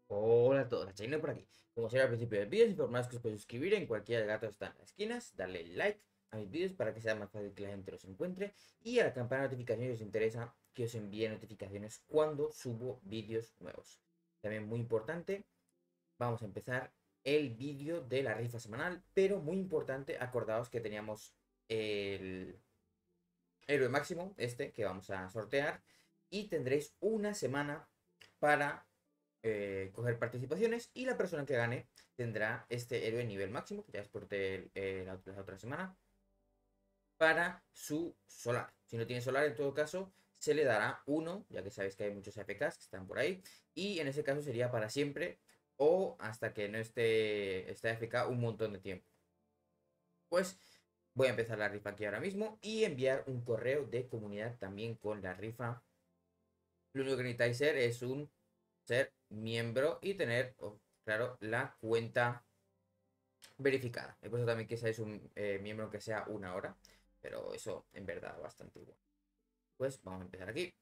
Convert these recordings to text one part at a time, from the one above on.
Hola a todos, Chaino por aquí. Como siempre al principio del vídeo, informaros que os podéis suscribir en cualquiera de gatos están en las esquinas, darle like a mis vídeos para que sea más fácil que la gente los encuentre y a la campana de notificaciones si os interesa que os envíe notificaciones cuando subo vídeos nuevos. También muy importante, vamos a empezar el vídeo de la rifa semanal, pero muy importante, acordaos que teníamos el héroe máximo, este que vamos a sortear, y tendréis una semana para coger participaciones y la persona que gane tendrá este héroe nivel máximo, que ya exporté la otra semana, para su solar. Si no tiene solar, en todo caso, se le dará uno, ya que sabéis que hay muchos APKs que están por ahí, y en ese caso sería para siempre o hasta que no esté AFK un montón de tiempo. Pues voy a empezar la rifa aquí ahora mismo y enviar un correo de comunidad también con la rifa. Lo único que necesitáis ser miembro y tener, claro, la cuenta verificada. He puesto también que seáis un miembro que sea una hora, pero eso en verdad bastante igual. Pues vamos a empezar aquí.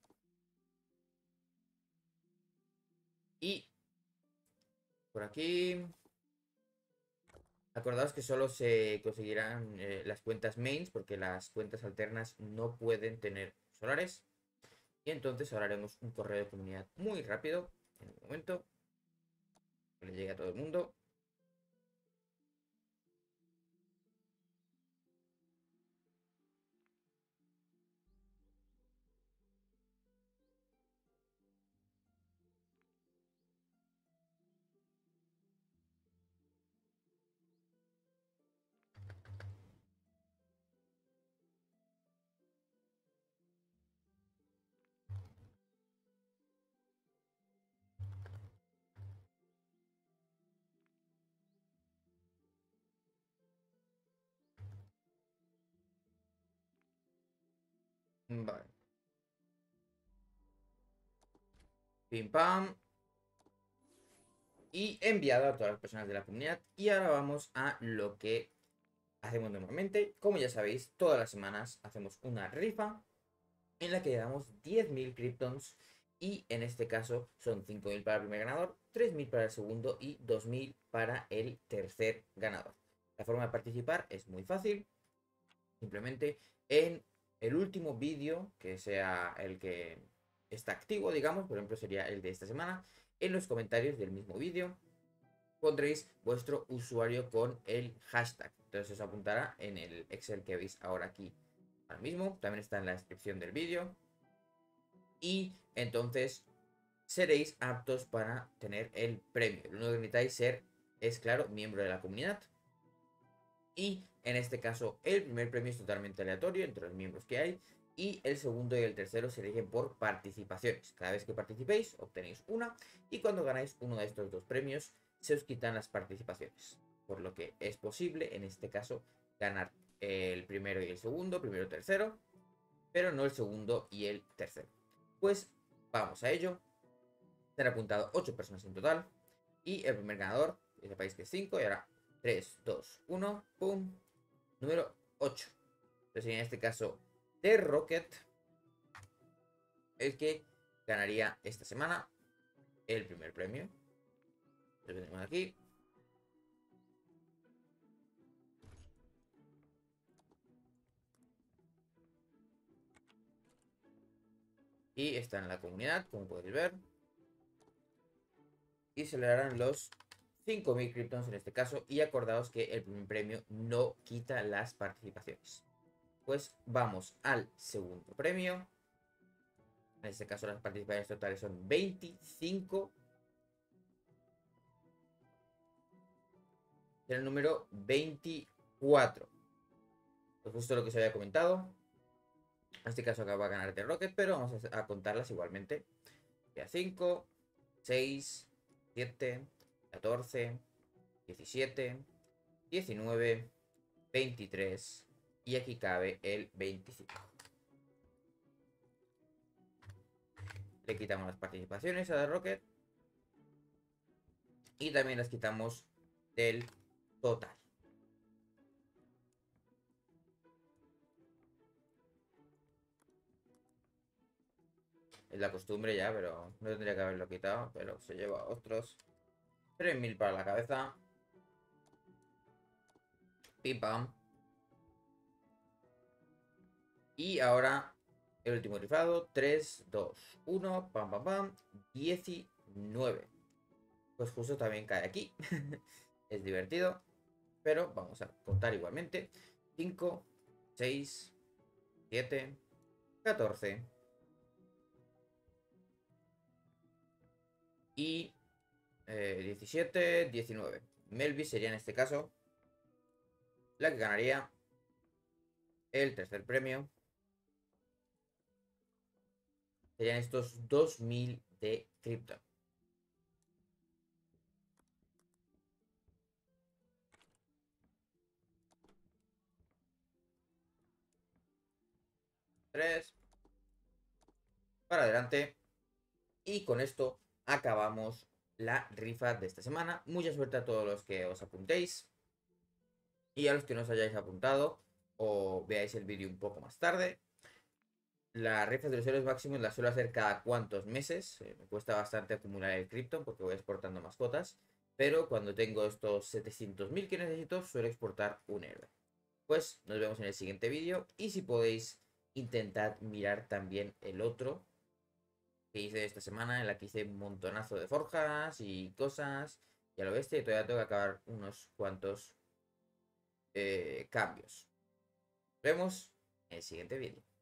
Y por aquí, acordaos que solo se conseguirán las cuentas mains porque las cuentas alternas no pueden tener solares. Y entonces ahora haremos un correo de comunidad muy rápido, en un momento, que le llegue a todo el mundo. Vale. Pim pam. Y enviado a todas las personas de la comunidad. Y ahora vamos a lo que hacemos normalmente. Como ya sabéis, todas las semanas hacemos una rifa en la que damos 10.000 Kryptons. Y en este caso son 5.000 para el primer ganador, 3.000 para el segundo y 2.000 para el tercer ganador. La forma de participar es muy fácil. Simplemente en el último vídeo, que sea el que está activo, digamos, por ejemplo sería el de esta semana, en los comentarios del mismo vídeo pondréis vuestro usuario con el hashtag. Entonces os apuntará en el Excel que veis ahora aquí. Ahora mismo, también está en la descripción del vídeo. Y entonces seréis aptos para tener el premio. Lo único que necesitáis ser es, claro, miembro de la comunidad. Y en este caso, el primer premio es totalmente aleatorio entre los miembros que hay. Y el segundo y el tercero se eligen por participaciones. Cada vez que participéis, obtenéis una. Y cuando ganáis uno de estos dos premios, se os quitan las participaciones. Por lo que es posible, en este caso, ganar el primero y el segundo, primero y tercero, pero no el segundo y el tercero. Pues vamos a ello. Se han apuntado 8 personas en total. Y el primer ganador, que sepáis que es 5. Y ahora 3, 2, 1, pum. Número 8. Entonces en este caso, The Rocket, el que ganaría esta semana el primer premio. Lo tenemos aquí. Y está en la comunidad, como podéis ver. Y se le darán los 5.000 Kryptons en este caso. Y acordaos que el primer premio no quita las participaciones. Pues vamos al segundo premio. En este caso las participaciones totales son 25. Será el número 24. Pues justo lo que se había comentado. En este caso acaba de ganar The Rocket, pero vamos a contarlas igualmente. Ya 5, 6, 7, 14, 17, 19, 23 y aquí cabe el 25. Le quitamos las participaciones a The Rocket y también las quitamos del total. Es la costumbre ya, pero no tendría que haberlo quitado, pero se lleva a otros. 3000 para la cabeza. Pim pam. Y ahora el último rifado. 3, 2, 1. Pam pam pam. 19. Pues justo también cae aquí. Es divertido. Pero vamos a contar igualmente. 5, 6, 7, 14. Y 17, 19. Melvis sería en este caso la que ganaría el tercer premio. Serían estos 2000 de Krypton. Tres. Para adelante. Y con esto acabamos la rifa de esta semana. Mucha suerte a todos los que os apuntéis. Y a los que no os hayáis apuntado o veáis el vídeo un poco más tarde. Las rifas de los héroes máximos las suelo hacer cada cuantos meses. Me cuesta bastante acumular el Krypton porque voy exportando mascotas. Pero cuando tengo estos 700.000 que necesito, suelo exportar un héroe. Pues nos vemos en el siguiente vídeo. Y si podéis, intentad mirar también el otro que hice esta semana, en la que hice un montonazo de forjas y cosas. Y a lo bestia, y todavía tengo que acabar unos cuantos cambios. Nos vemos en el siguiente vídeo.